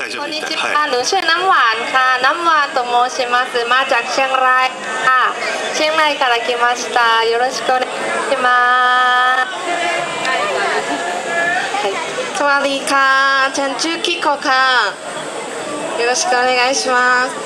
大丈こ夫でした。 んにちは、หนูชื่อน้ำหวานค่ะน้ำหวานโตโมชิมัสมาจากเชียงรายค่ะเชียงรายから来ましたよろしくお願いしますสวัสดีค่ะฉันชื่อคิโกค่ะよろしくお願いします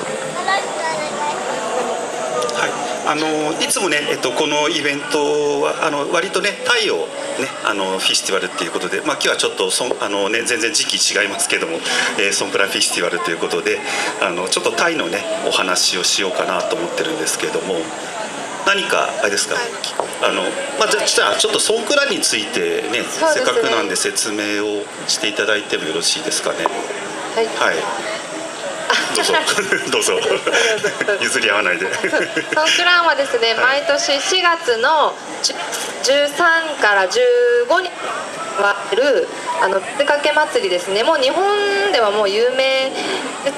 はい、いつもね、このイベントは割とねタイをねフェスティバルっていうことで、今日はちょっと全然時期違いますけども、ソンプラフェスティバルということでちょっとタイのねお話をしようかなと思ってるんですけども、何かあれですか、じゃあちょっとソンクラについてね、せっかくなんで説明をしていただいてもよろしいですかね。 はい、 はい、どうぞどうぞ譲り合わないで。 ソンクランはですね、毎年4月の13から15にわれる水かけ祭りですね。もう日本ではもう有名です。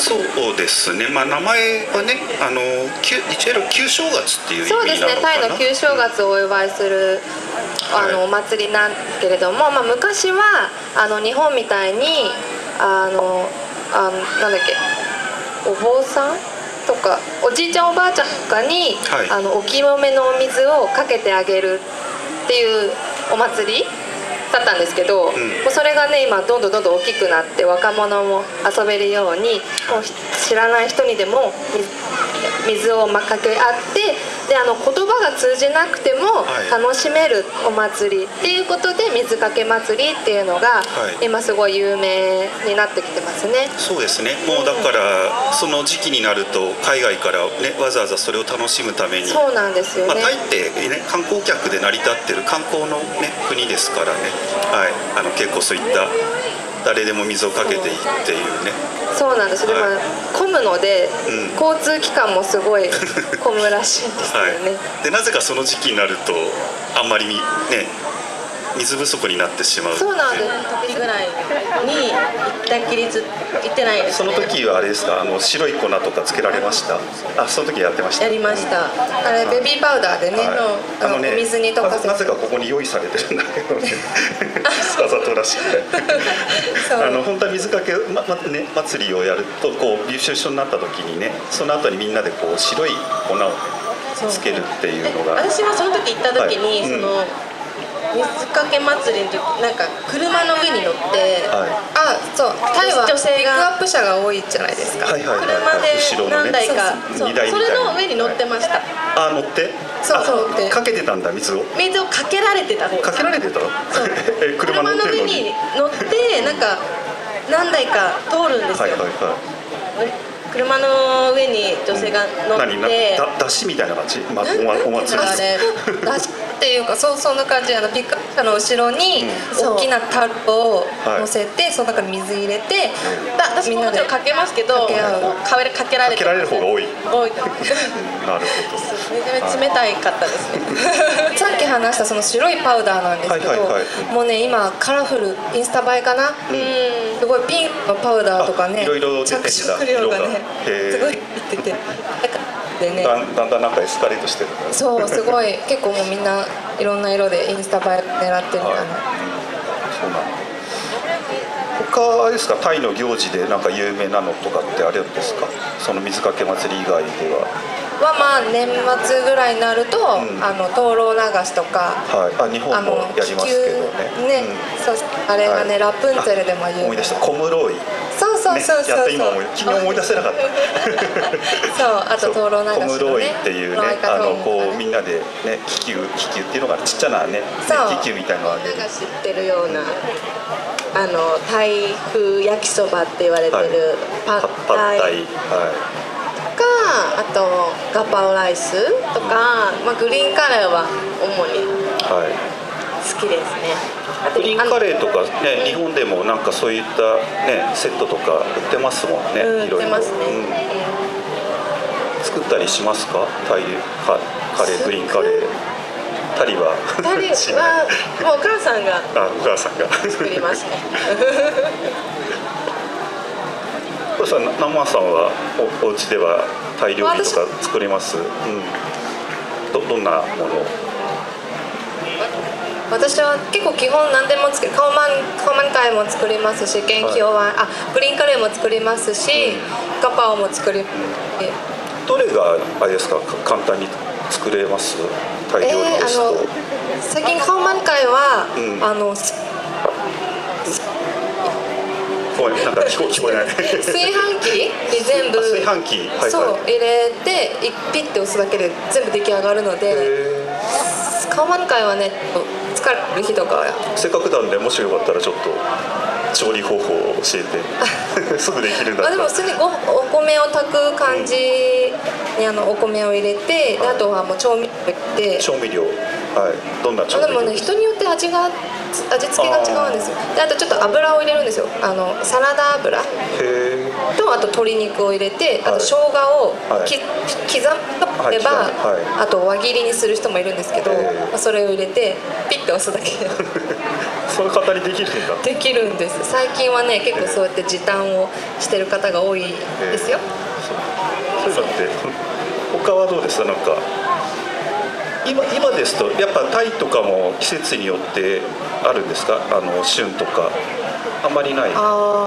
そうですね、名前はね一応旧正月っていう意味なのかな。 そうですね、タイの旧正月をお祝いするお祭りなんですけれども、昔は日本みたいになんだっけ、お坊さんとかおじいちゃんおばあちゃんとかに、お清めのお水をかけてあげるっていうお祭りだったんですけど、もうそれがね今どんどん大きくなって若者も遊べるように、もう知らない人にでも水をかけ合って、で言葉が通じなくても楽しめるお祭りっていうことで水かけ祭りっていうのが今すごい有名になってきてますね。 そうですね、もうだからその時期になると海外からねわざわざそれを楽しむために、 そうなんですよね、 タイってね観光客で成り立ってる観光のね国ですからね、結構そういった誰でも水をかけていいっていうね。 そうなんです、でも混むので、交通機関もすごい混むらしいんですよね。 でなぜかその時期になるとあんまりね水不足になってしまう。 そうなんです。 時ぐらいに行ったきり行ってないですね。 その時はあれですか、白い粉とかつけられました？その時やってました。 やりました。 あれベビーパウダーでね、お水に溶かせて、 なぜかここに用意されてるんだけどね、わざとらしくて本当は水かけ祭りをやるとこうびしょびしょになった時にね、その後にみんなでこう白い粉をつけるっていうのが。 私はその時行った時に、水かけ祭りの時なんか車の上に乗って、 そうタイは女性がピックアップ車が多いじゃないですか。 車で何台かそれの上に乗ってました。 乗って、 そうかけてたんだ、水をかけられてた。 かけられてたの？ 車の上に乗ってなんか何台か通るんですよ。車の上に女性が乗って、 出汁みたいな感じ、お祭りあれ出汁っていうか、そんな感じ。ピックアップ車の後ろに大きなタルを乗せて、その中に水入れて、 私ももちろんかけますけど、かけられる方が多い。なるほど。 めちゃめちゃ冷たいかったですね。 さっき話したその白いパウダーなんですけど、もうね今カラフル、インスタ映えかな、すごいピンクのパウダーとかね、 いろいろ出て着色料がねすごい出てて、でね、 だんだんなんかエスカレートしてる。 そうすごい結構もうみんないろんな色でインスタ映え狙ってるからね。 そうなんだ。他あれですか、タイの行事でなんか有名なのとかってあるんですか？その水かけ祭り以外では。 年末ぐらいになると、灯籠流しとか、 日本もやりますけどね。 あれがね、ラプンツェルでも有名。 思い出した、コムロイ。 そうやっと今君思い出せなかった。 そう、あと灯籠流しのね。 コムロイっていうね、こうみんなでね気球っていうのがちっちゃなね気球みたいなのをあげる。 知ってるようなタイ風焼きそばって言われてるパッタイ。あとガパオライスとか、グリーンカレーは主に好きですね。 グリーンカレーとかね、日本でもなんかそういったねセットとか売ってますもんね。いろいろ。作ったりしますか？タイカレー、グリーンカレー。タリはもうお母さんが作りますね。 生さんはお家ではタイ料理とか作ります？どんなもの？ 私は結構基本何でも作る。カオマンカイも作りますし、元気おわん、グリーンカレーも作りますし、ガパオも作ります。 どれがあれですか、簡単に作れます？タイ料理ですと。 最近カオマンカイは、 なんか聞こえない。 炊飯器に全部炊飯器、 そう入れてピッて押すだけで全部出来上がるので、カオマンカイはね疲れる日とかはせっかくなんで、もしよかったらちょっと調理方法を教えてすぐできるんだったら。 でも普通にお米を炊く感じにお米を入れて、であとはもう調味料入れて。 調味料、はい、どんな調味料？ でもね、人によって味付けが違うんですよ。であとちょっと油を入れるんですよ。サラダ油と、あと鶏肉を入れて、あと生姜を刻めば、あと輪切りにする人もいるんですけど、それを入れてピッて押すだけでそういう方にできるんだ。 できるんです。最近はね、結構そうやって時短をしてる方が多いですよ。 そういうのって他はどうですか？なんか今ですとやっぱタイとかも季節によってあるんですか？旬とかあんまりない。 ね、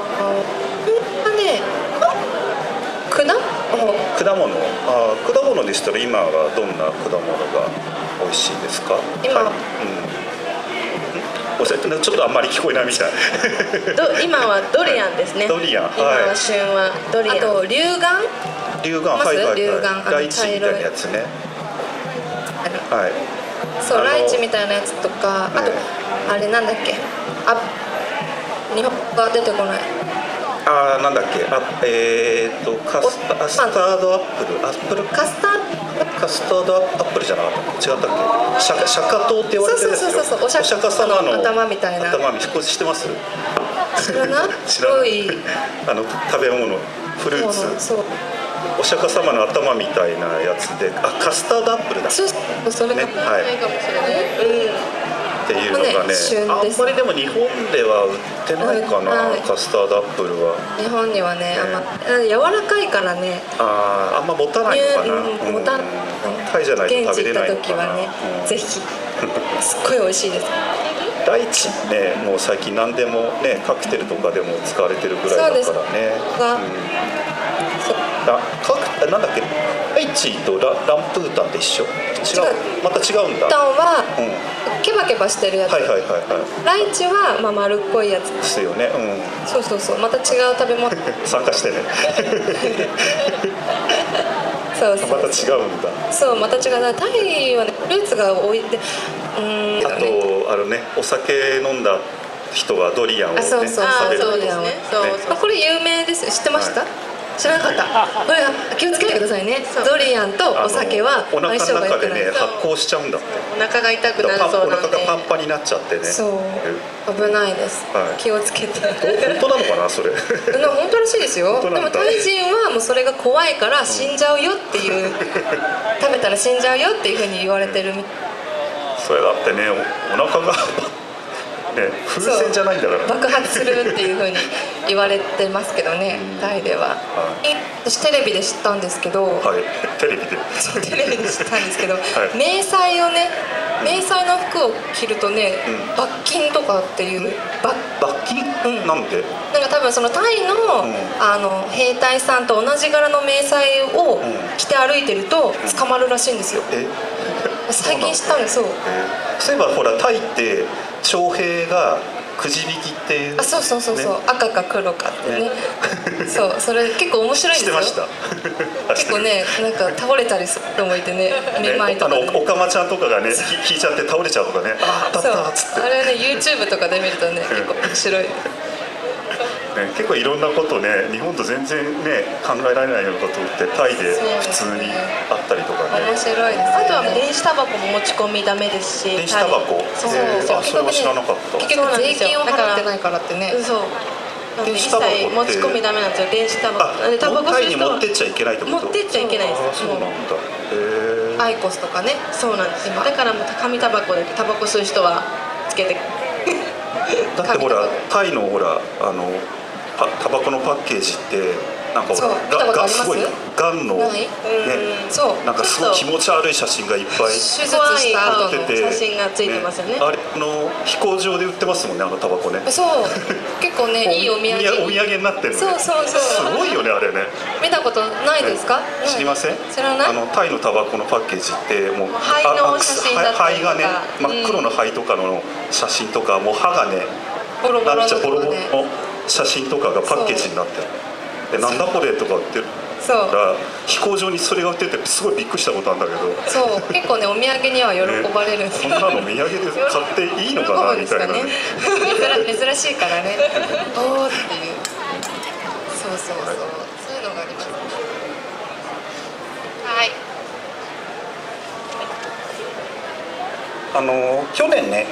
果物でしたら今はどんな果物が美味しいですか？ 今、 ちょっとあんまり聞こえないみたい。 今はドリアンですね。 ドリアン、 今は旬はドリアン。 あと龍眼、 ライチみたいなやつね。はい。 そう、ライチみたいなやつとか、あとあれなんだっけ、日本語が出てこない。 なんだっけ、カスタードアップル、カスタードアップルじゃなかった？違ったっけ？釈迦糖って言われてるんですよ。 そう、お釈迦様の頭みたいな。 知ってます？ 知らない？ 白い食べ物、フルーツ。お釈迦様の頭みたいなやつで、カスタードアップルだ。 それがないかもしれない。 っていうのがね、あんまりでも日本では売ってないかな、カスタードアップルは。 日本にはね、柔らかいからね。 あんま持たないのかな。タイじゃないと食べれないのかな。 ぜひ。すっごい美味しいです。 ライチね、もう最近何でもね、カクテルとかでも使われてるぐらいだからね。なんだっけ、ライチとランプータンって一緒？違う、また違うんだ。 ランプータンはケバケバしてるやつ。ライチは丸っこいやつですよね。 そう、また違う食べ物。 参加してね。 そう、 また違うんだ。 そう、また違う。タイはね、フルーツが多いって。 あとお酒飲んだ人はドリアンをね、食べる。 ドリアンをね。これ有名です。知ってました？知らなかった。これ気をつけてくださいね。ドリアンとお酒はお腹の中でね、発酵しちゃうんだって。 お腹が痛くなるそうなんで。 お腹がパンパンになっちゃってね。 そう、危ないです。気をつけて。 本当なのかな、それ。 本当らしいですよ。でもタイ人はもうそれが怖いから死んじゃうよっていう、食べたら死んじゃうよっていうふうに言われてるみたい。 それだってね、お腹が風船じゃないんだから。 爆発するっていう風に言われてますけどね、タイでは。私テレビで知ったんですけど、 テレビで知ったんですけど、迷彩をね、迷彩の服を着るとね、罰金とかっていう。 罰金？なんで？ なんか多分そのタイの兵隊さんと同じ柄の迷彩を着て歩いてると捕まるらしいんですよ。最近知ったんですよ。 そういえばほらタイって徴兵がくじ引きっていう。 そう、赤か黒かってね。そう、それ結構面白いんですよ。 知ってました。 結構ね、なんか倒れたりする人もいてね、めまいとかね。 おかまちゃんとかがね、引いちゃって倒れちゃうとかね。当たったっつって。 あれね、YouTube とかで見るとね、結構面白い。 結構いろんなことね、日本と全然ね考えられないようなことってタイで普通にあったりとかね。 面白いです。 あとは電子タバコも持ち込みダメですし。 電子タバコ？ そう、 それは知らなかった。 結局税金を払ってないからってね。 そう。一切持ち込みダメなんですよ、電子タバコ。 タバコタイに持ってっちゃいけないってこと？ 持ってっちゃいけないです。 そうなんだ。 アイコスとかね。 そうなんです。だからもう紙タバコでタバコ吸う人はつけて。 だってほらタイのほらタバコのパッケージってなんかがすごいがんのね、なんかすごい気持ち悪い写真がいっぱい手術した後の写真がついてますよね。 あれ飛行場で売ってますもんね、タバコね。 そう結構ねいいお土産になってるのね。 そうすごいよねあれね。 見たことないですか？ 知りません？ 知らない？ タイのタバコのパッケージってもう灰の写真だったりとか、 灰がね真っ黒の灰とかの写真とか、もう歯がねボロボロのところの写真とかがパッケージになってる。でなんだこれとかって言ったら飛行場にそれが売っててすごいびっくりしたことあるんだけど、 そう結構ねお土産には喜ばれるんですそんなのお土産で買っていいのかなみたいなね。 珍しいからねおーっていうそういうのがあります。 はい、去年ね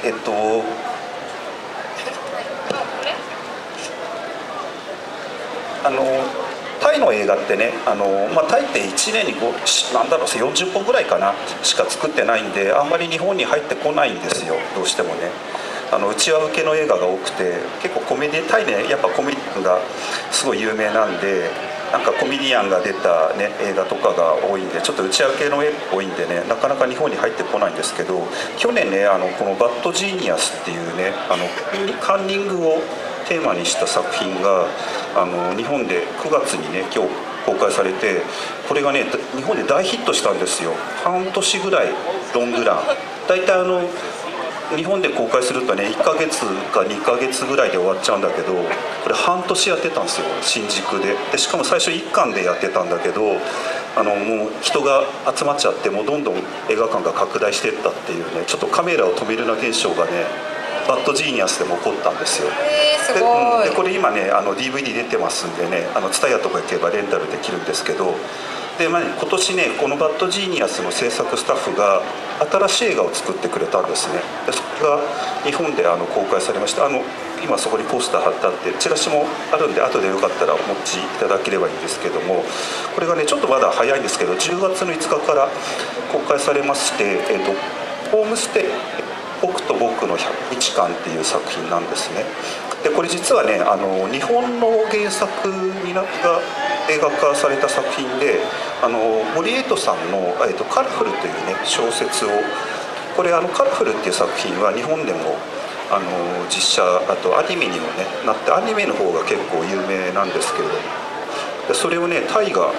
タイの映画ってねタイって1年になんだろう40本ぐらいかなしか作ってないんで、あんまり日本に入ってこないんですよ、どうしてもね。うちわ受けの映画が多くて、結構コメディタイねやっぱコメディアンがすごい有名なんで、なんかコメディアンが出た、ね、映画とかが多いんで、ちょっとうちわ受けの絵多いんでね、なかなか日本に入ってこないんですけど、去年ねこの「バッド・ジーニアス」っていうねカンニングをテーマにした作品が日本で9月にね今日公開されて、これがね日本で大ヒットしたんですよ。半年ぐらいロングラン、大体日本で公開するとね1ヶ月か2ヶ月ぐらいで終わっちゃうんだけど、これ半年やってたんですよ、新宿で。しかも最初1巻でやってたんだけど、もう人が集まっちゃって、もうどんどん映画館が拡大していったっていうね、ちょっとカメラを止めるな現象がねバッドジーニアスでも起こったんですよ。 すごい。 でこれ今ねDVD 出てますんでね、TSUTAYAとか行けばレンタルできるんですけど、で、今年ねこのバッドジーニアスの制作スタッフが新しい映画を作ってくれたんですね。でそれが日本で公開されました。今そこにポスター貼ってあってチラシもあるんで、後でよかったらお持ちいただければいいんですけども、これがねちょっとまだ早いんですけど10月の5日から公開されまして、ホームステイ僕と僕の100日間っていう作品なんですね。でこれ実はね日本の原作にが映画化された作品で、森エイトさんの「カラフル」というね小説を、これカラフルっていう作品は日本でも実写あとアニメにもねなって、アニメの方が結構有名なんですけれども、でそれをねタイが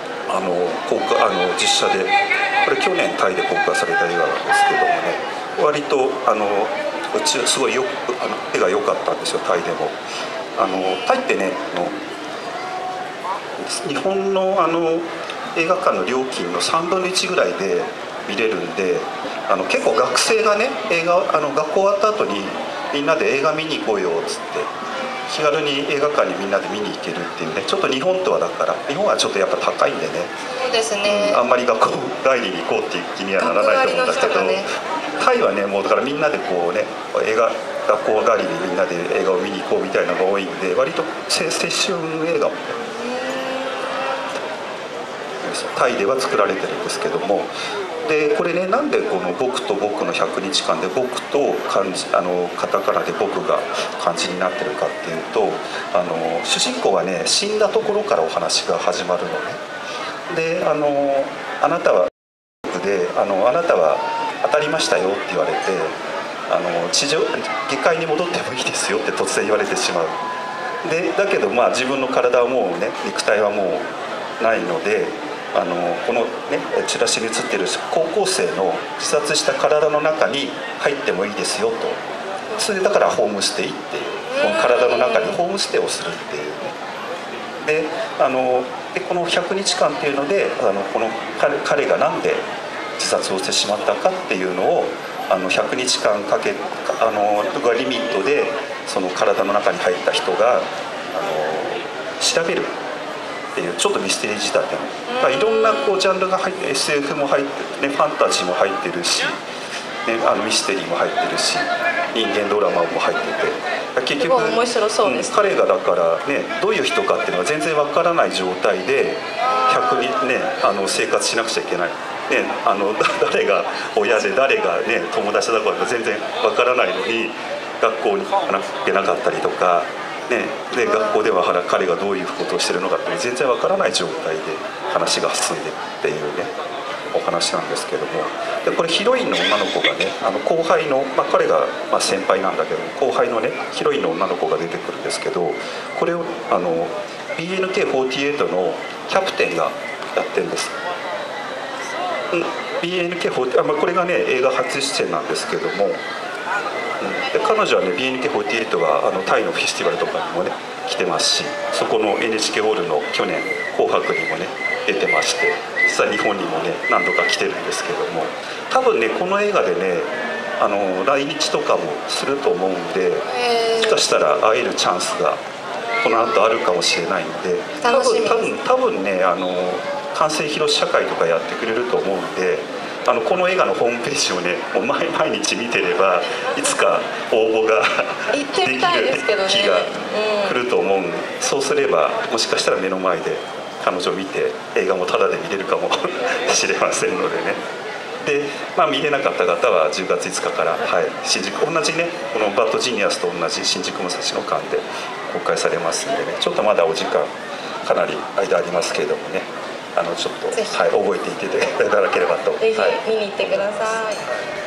実写で、これ去年タイで公開された映画なんですけどもね、割とうちすごい絵が良かったんですよ、タイでも。タイってね日本の映画館の料金の3分の1ぐらいで見れるんで、結構学生がね学校終わった後にみんなで映画見に行こうよっつって気軽に映画館にみんなで見に行けるっていうね、ちょっと日本とはだから日本はちょっとやっぱ高いんでね、 そうですね、 あんまり学校帰りに行こうっていう気にはならないと思うんだけど、タイはねもうだからみんなでこうね学校帰りにみんなで映画を見に行こうみたいなのが多いんで、割と青春映画もねタイでは作られてるんですけども、でこれねなんでこの「僕と僕の100日間」で「僕」とカタカナで「僕」が漢字になってるかっていうと、主人公はね死んだところからお話が始まるのね。であなたはあなたは当たりましたよって言われて、下界に戻ってもいいですよって突然言われてしまう。でだけど自分の体はもうね肉体はもうないので、このねチラシに写ってる高校生の自殺した体の中に入ってもいいですよと。それだからホームステイっていう、この体の中にホームステイをするっていうね。でこの100日間っていうのでこの彼がなんで自殺をしてしまったかっていうのを100日間かけがリミットでその体の中に入った人が調べるっていうちょっとミステリー仕立ての、いろんなジャンルが入って SF も入ってる、ね、ファンタジーも入ってるし、ね、ミステリーも入ってるし人間ドラマも入ってて、結局面白そうです、 彼がだからねどういう人かっていうのが全然わからない状態で100日ね生活しなくちゃいけない。ね、誰が親で誰が、ね、友達だか全然わからないのに学校に行けなかったりとか、 で学校では彼がどういうことをしてるのかって全然わからない状態で話が進んでっていうねお話なんですけども、でこれヒロインの女の子がね後輩の、彼が先輩なんだけど後輩のねヒロインの女の子が出てくるんですけど、これをBNK48 のキャプテンがやってるんです。BNK48、これがね映画初出演なんですけども、で彼女はね BNK48 はタイのフェスティバルとかにもね来てますし、そこの NHK ホールの去年「紅白」にもね出てまして、実際日本にもね何度か来てるんですけども、多分ねこの映画でね来日とかもすると思うんで、もしかしたら会えるチャンスがこの後あるかもしれないんで、多分ね完成披露試写会とかやってくれると思うんで、この映画のホームページをねもう毎日見てればいつか応募ができる日が来ると思うんで、そうすればもしかしたら目の前で彼女を見て映画もタダで見れるかもしれませんのでね。で、見れなかった方は10月5日から、新宿同じねこのバッドジニアスと同じ新宿武蔵野間で公開されますんでね、ちょっとまだお時間かなり間ありますけれどもね、ちょっと、覚えていていただければと。 ぜひ見に行ってください。